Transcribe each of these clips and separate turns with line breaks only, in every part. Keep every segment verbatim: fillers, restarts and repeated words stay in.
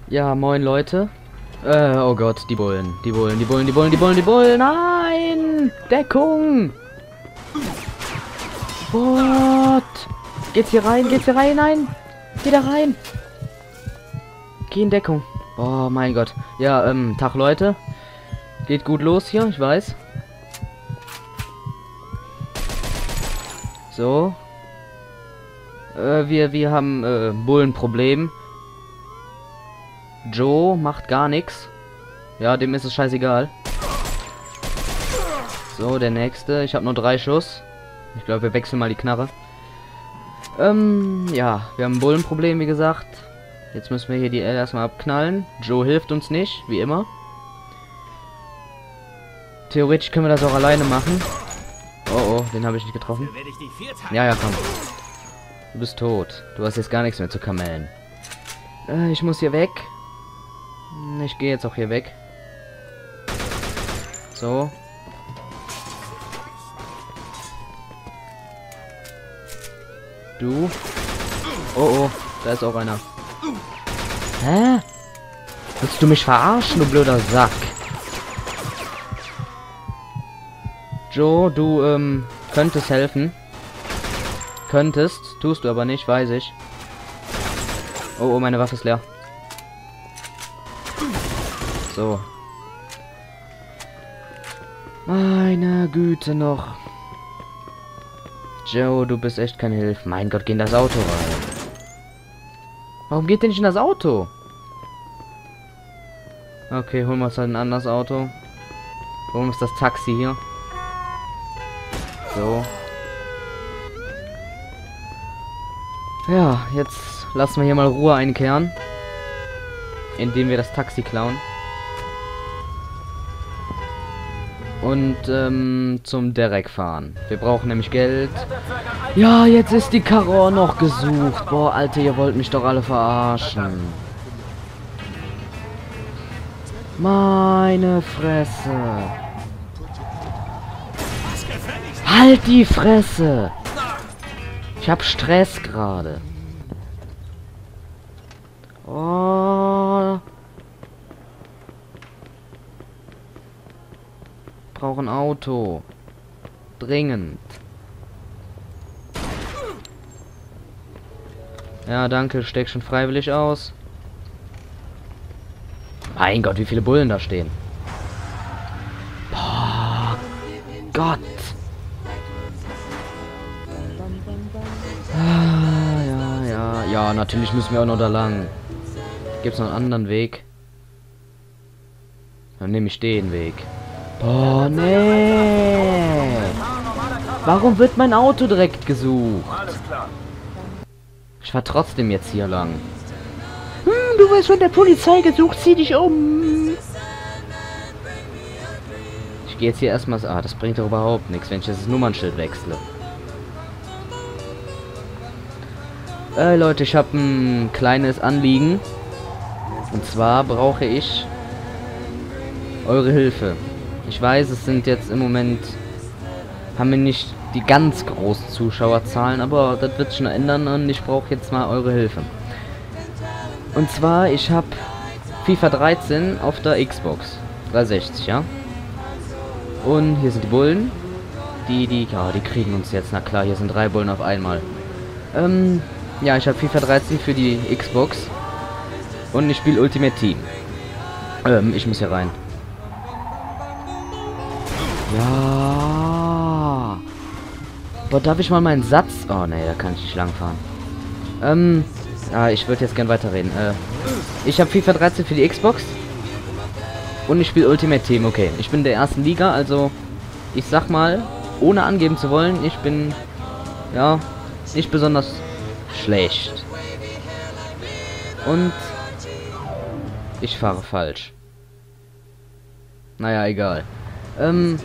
Ja, moin Leute. Äh, oh Gott, die Bullen. Die Bullen, die Bullen, die Bullen, die Bullen, die Bullen. Nein! Deckung! What? Geht's hier rein? Geht's hier rein? Nein! Geh da rein! Geh in Deckung. Oh mein Gott. Ja, ähm, Tag Leute. Geht gut los hier, ich weiß. So. Äh, wir, wir haben, äh, Bullenproblem. Joe macht gar nichts. Ja, dem ist es scheißegal. So, der nächste. Ich habe nur drei Schuss. Ich glaube, wir wechseln mal die Knarre. Ähm, ja, wir haben ein Bullenproblem, wie gesagt. Jetzt müssen wir hier die L erstmal abknallen. Joe hilft uns nicht, wie immer. Theoretisch können wir das auch alleine machen. Oh, oh, den habe ich nicht getroffen. Ja, ja, komm. Du bist tot. Du hast jetzt gar nichts mehr zu kamellen. Äh, ich muss hier weg. Ich gehe jetzt auch hier weg. So. Du. Oh, oh. Da ist auch einer. Hä? Willst du mich verarschen, du blöder Sack? Joe, du, ähm, könntest helfen. Könntest. Tust du aber nicht, weiß ich. Oh, oh, meine Waffe ist leer. So. Meine Güte noch. Joe, du bist echt keine Hilfe. Mein Gott, geh in das Auto rein. Warum geht der nicht in das Auto? Okay, holen wir uns halt ein anderes Auto. Warum ist das Taxi hier? So. Ja, jetzt lassen wir hier mal Ruhe einkehren. Indem wir das Taxi klauen. Und ähm, zum Derek fahren. Wir brauchen nämlich Geld. Ja, jetzt ist die Karre auch noch gesucht. Boah, Alter, ihr wollt mich doch alle verarschen. Meine Fresse. Halt die Fresse. Ich hab Stress gerade. Oh. Brauche ein Auto. Dringend. Ja, danke. Steck schon freiwillig aus. Mein Gott, wie viele Bullen da stehen. Boah. Gott. Ah, ja, ja. Ja, natürlich müssen wir auch noch da lang. Gibt's noch einen anderen Weg? Dann nehme ich den Weg. Boah, nee. Warum wird mein Auto direkt gesucht? Ich fahr trotzdem jetzt hier lang. Hm, du wirst von der Polizei gesucht, zieh dich um. Ich gehe jetzt hier erstmal... Ah, das bringt doch überhaupt nichts, wenn ich das Nummernschild wechsle. Äh, Leute, ich habe ein kleines Anliegen. Und zwar brauche ich eure Hilfe. Ich weiß, es sind jetzt im Moment... haben wir nicht die ganz großen Zuschauerzahlen, aber das wird schon ändern und ich brauche jetzt mal eure Hilfe. Und zwar, ich habe FIFA dreizehn auf der Xbox dreihundertsechzig, ja? Und hier sind die Bullen. Die, die, ja, die kriegen uns jetzt. Na klar, hier sind drei Bullen auf einmal. Ähm, ja, ich habe FIFA dreizehn für die Xbox. Und ich spiele Ultimate Team. Ähm, ich muss hier rein. Ja. Boah, darf ich mal meinen Satz... Oh, ne, da kann ich nicht langfahren. Ähm, ja, ich würde jetzt gern weiterreden. Äh, ich habe FIFA dreizehn für die Xbox. Und ich spiele Ultimate Team, okay. Ich bin in der ersten Liga, also... Ich sag mal, ohne angeben zu wollen, ich bin... Ja, nicht besonders schlecht. Und... Ich fahre falsch. Naja, egal. Ähm...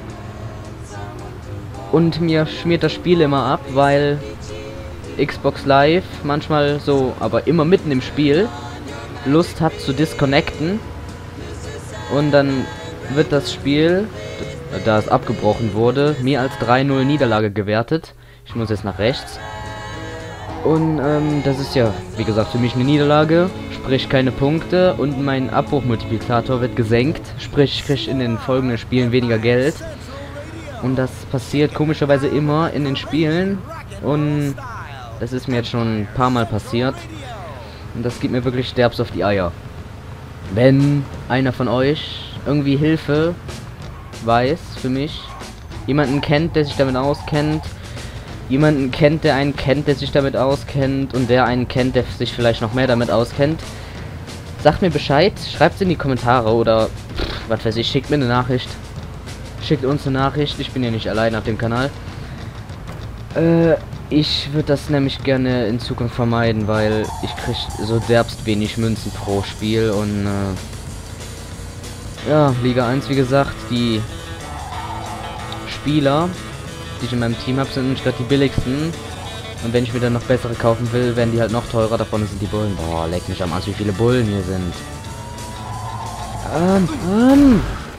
Und mir schmiert das Spiel immer ab, weil Xbox Live manchmal so, aber immer mitten im Spiel, Lust hat zu disconnecten. Und dann wird das Spiel, da es abgebrochen wurde, mir als drei null Niederlage gewertet. Ich muss jetzt nach rechts. Und ähm, das ist ja, wie gesagt, für mich eine Niederlage, sprich keine Punkte, und mein Abbruchmultiplikator wird gesenkt, sprich ich kriege in den folgenden Spielen weniger Geld. Und das passiert komischerweise immer in den Spielen, und das ist mir jetzt schon ein paar Mal passiert, und das geht mir wirklich derbst auf die Eier. Wenn einer von euch irgendwie Hilfe weiß für mich, jemanden kennt, der sich damit auskennt, jemanden kennt, der einen kennt, der sich damit auskennt, und der einen kennt, der sich vielleicht noch mehr damit auskennt, sagt mir Bescheid, schreibt es in die Kommentare oder pff, was weiß ich, schickt mir eine Nachricht. Schickt uns eine Nachricht, ich bin ja nicht allein auf dem Kanal. Äh, ich würde das nämlich gerne in Zukunft vermeiden, weil ich krieg so derbst wenig Münzen pro Spiel, und äh, ja, Liga eins, wie gesagt, die Spieler, die ich in meinem Team habe, sind nicht gerade die billigsten. Und wenn ich mir dann noch bessere kaufen will, werden die halt noch teurer. Davon sind die Bullen. Boah, leck mich am Arsch, wie viele Bullen hier sind. Ähm, ähm.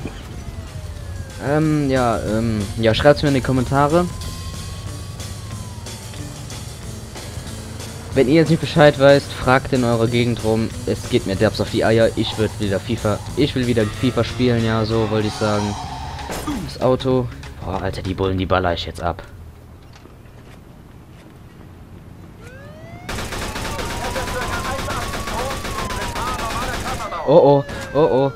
Ähm, ja, ähm, ja, schreibt's mir in die Kommentare. Wenn ihr jetzt nicht Bescheid weißt, fragt in eurer Gegend rum. Es geht mir derbs auf die Eier. Ich will wieder FIFA. Ich will wieder FIFA spielen, ja, so wollte ich sagen. Das Auto. Boah, Alter, die Bullen, die baller ich jetzt ab. Oh oh, oh oh.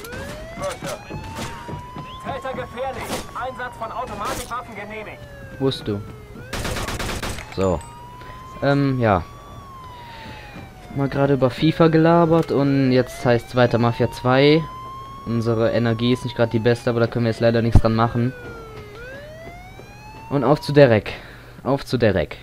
Täter gefährlich. Einsatz von Automatikwaffen genehmigt.
Wusst du. So. Ähm, ja. Mal gerade über FIFA gelabert, und jetzt heißt es weiter Mafia zwei. Unsere Energie ist nicht gerade die beste, aber da können wir jetzt leider nichts dran machen. Und auf zu Derek. Auf zu Derek.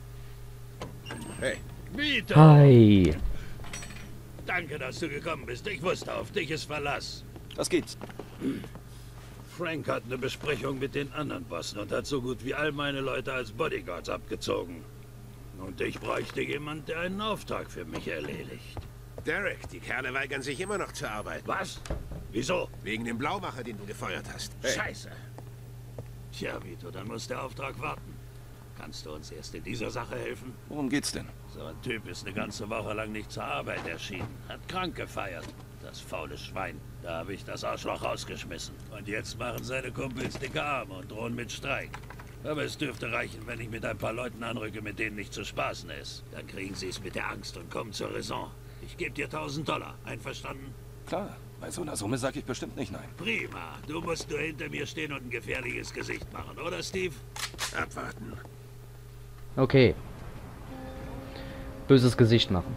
Hey, Vito!
Hi.
Danke, dass du gekommen bist. Ich wusste, auf dich ist Verlass.
Was gibt's?
Frank hat eine Besprechung mit den anderen Bossen und hat so gut wie all meine Leute als Bodyguards abgezogen. Und ich bräuchte jemand, der einen Auftrag für mich erledigt.
Derek, die Kerle weigern sich immer noch zur Arbeit.
Was? Wieso?
Wegen dem Blaumacher, den du gefeuert hast. Hey.
Scheiße. Tja, Vito, dann muss der Auftrag warten. Kannst du uns erst in dieser Sache helfen?
Worum geht's denn?
So ein Typ ist eine ganze Woche lang nicht zur Arbeit erschienen. Hat krank gefeiert. Das faule Schwein. Da habe ich das Arschloch rausgeschmissen. Und jetzt machen seine Kumpels dicke Arme und drohen mit Streik. Aber es dürfte reichen, wenn ich mit ein paar Leuten anrücke, mit denen nicht zu spaßen ist. Dann kriegen sie es mit der Angst und kommen zur Raison. Ich gebe dir tausend Dollar. Einverstanden?
Klar, bei so einer Summe sage ich bestimmt nicht nein.
Prima. Du musst nur hinter mir stehen und ein gefährliches Gesicht machen, oder, Steve?
Abwarten.
Okay. Böses Gesicht machen.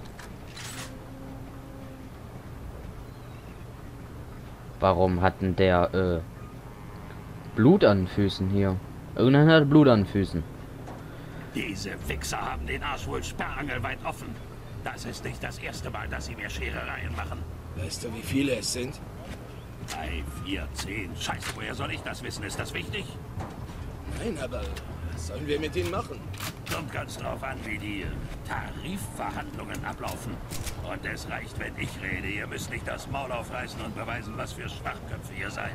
Warum hat denn der, äh, Blut an den Füßen hier? Irgendeiner hat Blut an den Füßen.
Diese Wichser haben den Arsch wohl sperrangelweit offen. Das ist nicht das erste Mal, dass sie mir Scherereien machen.
Weißt du, wie viele es sind?
Drei, vier, zehn. Scheiße, woher soll ich das wissen? Ist das wichtig?
Nein, aber was sollen wir mit ihnen machen?
Kommt ganz drauf an, wie die Tarifverhandlungen ablaufen. Und es reicht, wenn ich rede. Ihr müsst nicht das Maul aufreißen und beweisen, was für Schwachköpfe ihr seid.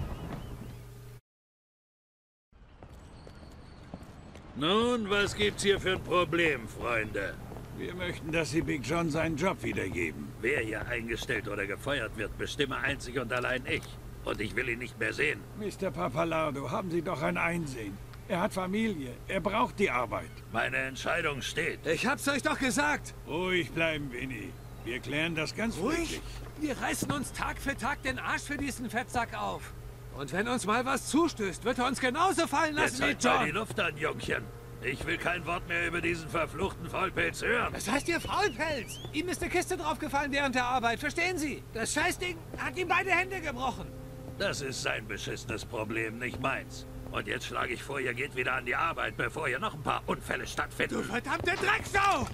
Nun, was gibt's hier für ein Problem, Freunde?
Wir möchten, dass Sie Big John seinen Job wiedergeben.
Wer hier eingestellt oder gefeuert wird, bestimme einzig und allein ich. Und ich will ihn nicht mehr sehen.
Mister Pappalardo, haben Sie doch ein Einsehen. Er hat Familie. Er braucht die Arbeit.
Meine Entscheidung steht.
Ich hab's euch doch gesagt.
Ruhig bleiben, Winnie. Wir klären das ganz
Ruhig?
friedlich.
Wir reißen uns Tag für Tag den Arsch für diesen Fettsack auf. Und wenn uns mal was zustößt, wird er uns genauso fallen lassen
Jetzt
wie
halt mal die
John.
Luft an, Jungchen. Ich will kein Wort mehr über diesen verfluchten Faulpelz hören.
Was heißt ihr Faulpelz? Ihm ist eine Kiste draufgefallen während der Arbeit, verstehen Sie? Das Scheißding hat ihm beide Hände gebrochen.
Das ist sein beschissenes Problem, nicht meins. Und jetzt schlage ich vor, ihr geht wieder an die Arbeit, bevor hier noch ein paar Unfälle stattfinden.
Du verdammte Drecksau!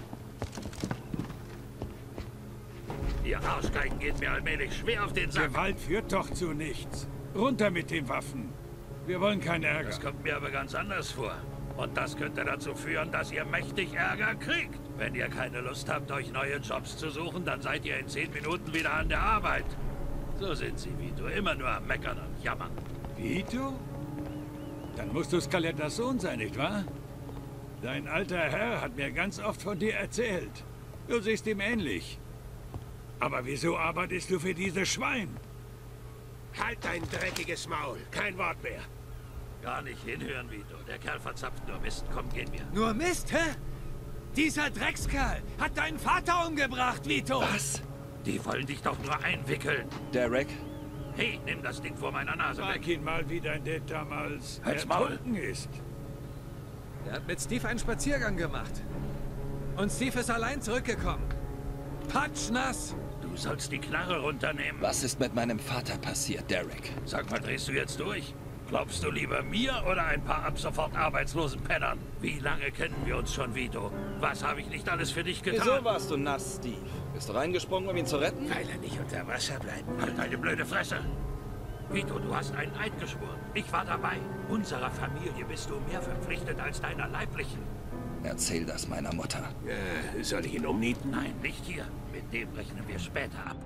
Ihr Arschgeigen geht mir allmählich schwer auf den Sack.
Gewalt führt doch zu nichts. Runter mit den Waffen. Wir wollen keinen Ärger.
Das kommt mir aber ganz anders vor. Und das könnte dazu führen, dass ihr mächtig Ärger kriegt. Wenn ihr keine Lust habt, euch neue Jobs zu suchen, dann seid ihr in zehn Minuten wieder an der Arbeit. So sind sie, Vito. Immer nur am Meckern und Jammern.
Vito? Dann musst du Scalettas Sohn sein, nicht wahr? Dein alter Herr hat mir ganz oft von dir erzählt. Du siehst ihm ähnlich. Aber wieso arbeitest du für dieses Schwein?
Halt dein dreckiges Maul. Kein Wort mehr.
Gar nicht hinhören, Vito. Der Kerl verzapft nur Mist. Komm, gehen wir.
Nur Mist, hä? Dieser Dreckskerl hat deinen Vater umgebracht, Vito.
Was?
Die wollen dich doch nur einwickeln.
Derek?
Hey, nimm das Ding vor meiner Nase weg.
Frag ihn mal, wie dein Dad damals
Halt's Maul.
ertrunken ist.
Er hat mit Steve einen Spaziergang gemacht. Und Steve ist allein zurückgekommen. Patschnass.
Du sollst die Knarre runternehmen.
Was ist mit meinem Vater passiert, Derek?
Sag mal, drehst du jetzt durch? Glaubst du lieber mir oder ein paar ab sofort arbeitslosen Pennern? Wie lange kennen wir uns schon, Vito? Was habe ich nicht alles für dich getan?
Wieso warst du nass, Steve? Bist du reingesprungen, um ihn zu retten?
Weil er nicht unter Wasser bleiben.
Halt deine blöde Fresse! Vito, du hast einen Eid geschworen. Ich war dabei. Unserer Familie bist du mehr verpflichtet als deiner leiblichen.
Erzähl das meiner Mutter.
Äh, soll ich ihn umnieten?
Nein, nicht hier. Mit dem rechnen wir später ab.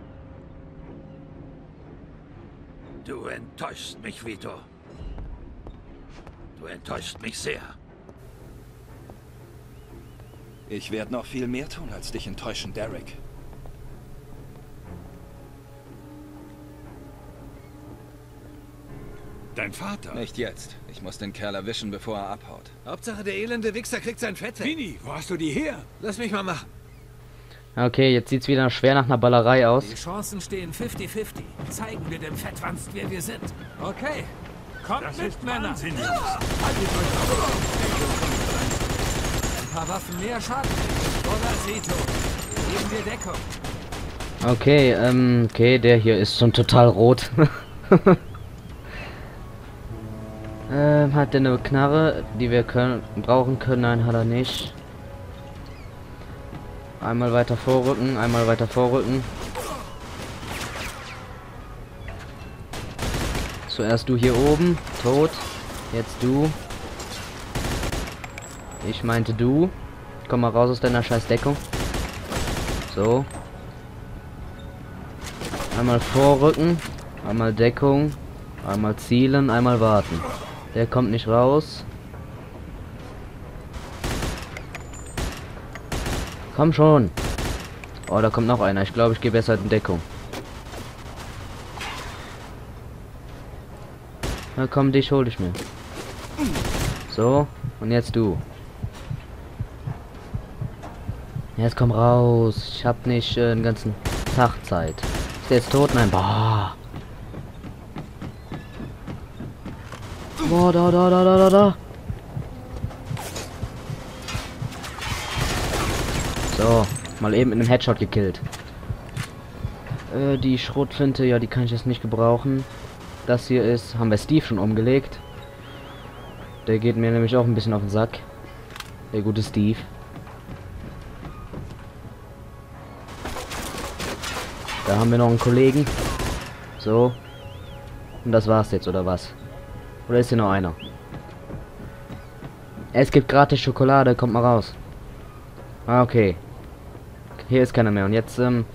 Du enttäuschst mich, Vito. Du enttäuschst mich sehr.
Ich werde noch viel mehr tun, als dich enttäuschen, Derek.
Dein Vater?
Nicht jetzt. Ich muss den Kerl erwischen, bevor er abhaut.
Hauptsache, der elende Wichser kriegt sein Fett weg.
Vini, wo hast du die her?
Lass mich mal machen.
Okay, jetzt sieht's wieder schwer nach einer Ballerei aus.
Die Chancen stehen fifty fifty. Zeigen wir dem Fettwanst, wer wir sind. Okay. Kommt
Das
mit,
ist
Männer.
wahnsinnig.
Ein paar Waffen mehr schaden. Oder Vito. Geben wir Deckung.
Okay, ähm, okay, der hier ist schon total rot. ähm, hat der eine Knarre, die wir können, brauchen können? Nein, hat er nicht. Einmal weiter vorrücken, einmal weiter vorrücken. Zuerst du hier oben, tot. Jetzt du. Ich meinte du. Komm mal raus aus deiner scheiß Deckung. So. Einmal vorrücken, einmal Deckung, einmal zielen, einmal warten. Der kommt nicht raus. Komm schon. Oh, da kommt noch einer. Ich glaube, ich gehe besser in Deckung. Na komm, dich hol ich mir. So, und jetzt du. Jetzt komm raus. Ich hab nicht äh, den ganzen Tag Zeit. Ist der jetzt tot? Nein, boah. Boah, da, da, da, da, da, da. So, mal eben in einem Headshot gekillt. Äh, die Schrotflinte, ja, die kann ich jetzt nicht gebrauchen. Das hier ist, haben wir Steve schon umgelegt. Der geht mir nämlich auch ein bisschen auf den Sack. Der gute Steve. Da haben wir noch einen Kollegen. So. Und das war's jetzt, oder was? Oder ist hier noch einer? Es gibt gratis Schokolade, kommt mal raus. Ah, okay. Hier ist keiner mehr. Und jetzt, ähm...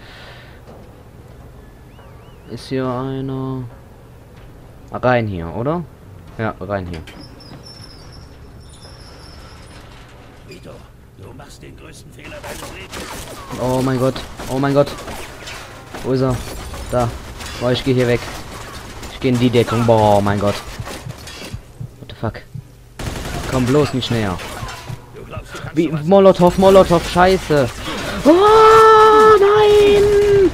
ist hier einer... Rein hier, oder? Ja, rein hier.
Vito, du machst den größten Fehler deines Lebens.
Oh mein Gott. Oh mein Gott. Wo ist er? Da. Boah, ich gehe hier weg. Ich gehe in die Deckung. Boah, mein Gott. What the fuck? Komm bloß nicht näher.
Du glaubst, du kannst
Wie
sowas-
Molotow, Molotow, scheiße. Oh, nein!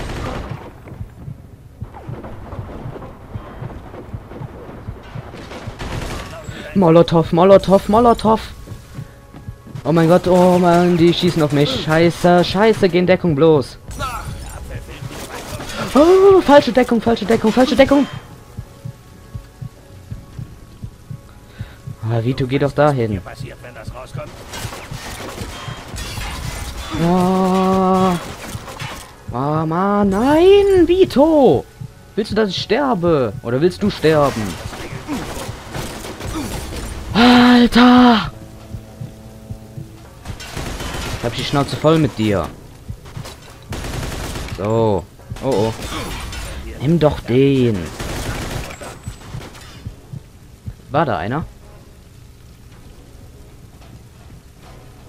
Molotow, Molotow, Molotow. Oh mein Gott, oh Mann, die schießen auf mich. Scheiße, scheiße, geh in Deckung bloß. Oh, falsche Deckung, falsche Deckung, falsche Deckung. Ah, Vito, geh doch dahin.
passiert, wenn das rauskommt?
Oh. Oh Mann, nein, Vito. Willst du, dass ich sterbe? Oder willst du sterben? Alter! Ich hab die Schnauze voll mit dir. So. Oh oh. Nimm doch den. War da einer?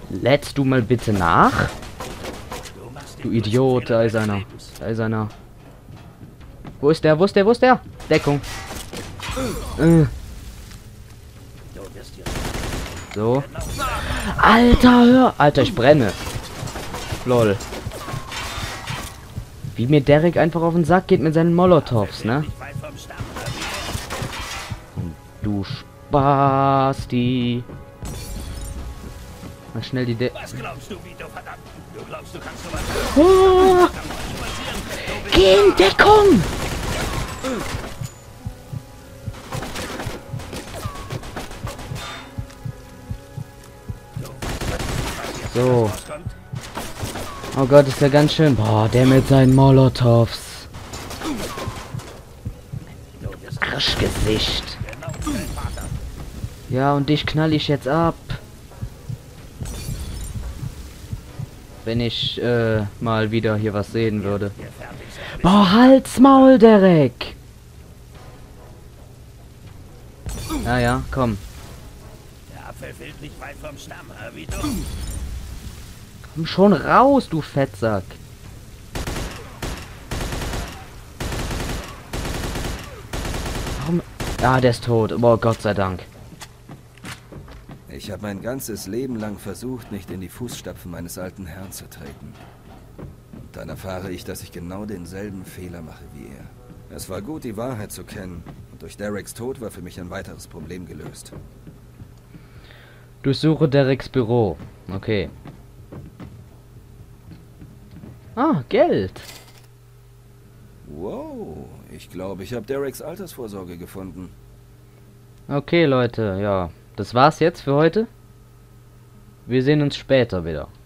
Lädst du mal bitte nach? Du Idiot, da ist einer. Da ist einer. Wo ist der? Wo ist der? Wo ist der? Deckung. Äh. So. Alter, hör. Alter, ich brenne. Lol. Wie mir Derek einfach auf den Sack geht mit seinen Molotovs, ne? Und du Spasti. Mal schnell die De
Was glaubst du, Vito, verdammt? Du glaubst, du kannst sowas...
Oh! Geh in Deckung! So. Oh Gott, ist der ganz schön... Boah, der mit seinen Molotovs. Arschgesicht. Ja, und dich knall ich jetzt ab. Wenn ich äh, mal wieder hier was sehen würde. Boah, halt's Maul, Derek! Ja, ja, komm.
Der Apfel fällt nicht weit vom Stamm, hä, Vito?
Komm schon raus, du Fettsack. Warum? Ah, der ist tot. Boah, Gott sei Dank.
Ich habe mein ganzes Leben lang versucht, nicht in die Fußstapfen meines alten Herrn zu treten. Und dann erfahre ich, dass ich genau denselben Fehler mache wie er. Es war gut, die Wahrheit zu kennen. Und durch Dereks Tod war für mich ein weiteres Problem gelöst.
Durchsuche Dereks Büro. Okay. Ah, Geld.
Wow, ich glaube, ich habe Dereks Altersvorsorge gefunden.
Okay, Leute, ja. Das war's jetzt für heute. Wir sehen uns später wieder.